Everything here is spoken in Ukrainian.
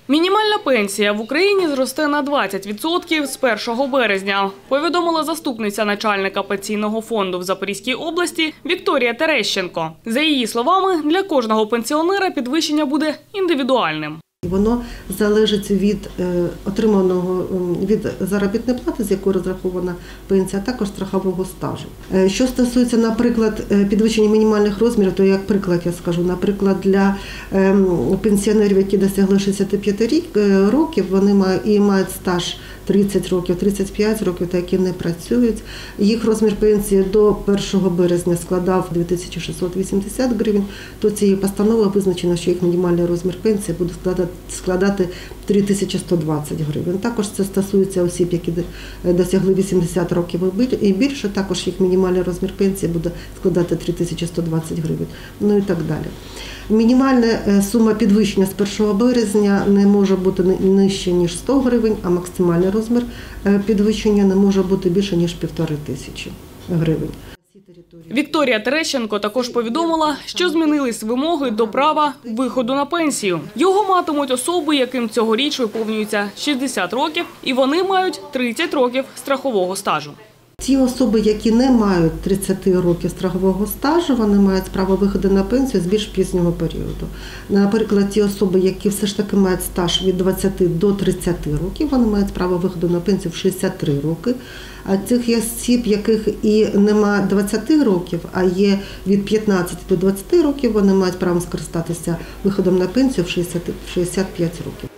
Мінімальна пенсія в Україні зросте на 20% з 1 березня, повідомила заступниця начальника пенсійного фонду в Запорізькій області Вікторія Терещенко. За її словами, для кожного пенсіонера підвищення буде індивідуальним. Воно залежить від отриманого від заробітної плати, з якої розрахована пенсія, а також страхового стажу. Що стосується, наприклад, підвищення мінімальних розмірів, то як приклад я скажу, наприклад, для пенсіонерів, які досягли 65 років, вони мають стаж 30 років, 35 років, та які не працюють. Їх розмір пенсії до 1 березня складав 2680 гривень, то цією постановою визначено, що їх мінімальний розмір пенсії буде складати 3120 гривень. Також це стосується осіб, які досягли 80 років і більше, також їх мінімальний розмір пенсії буде складати 3120 гривень, ну і так далі. Мінімальна сума підвищення з 1 березня не може бути нижче, ніж 100 гривень, а максимальний розмір підвищення не може бути більше, ніж 1500 гривень. Вікторія Терещенко також повідомила, що змінились вимоги до права виходу на пенсію. Його матимуть особи, яким цьогоріч виповнюється 60 років, і вони мають 30 років страхового стажу. Ті особи, які не мають 30 років страхового стажу, вони мають право виходу на пенсію з більш пізнього періоду. Наприклад, ті особи, які все ж таки мають стаж від 20 до 30 років, вони мають право виходу на пенсію в 63 роки. А цих яких яких і немає 20 років, а є від 15 до 20 років, вони мають право скористатися виходом на пенсію в 65 років.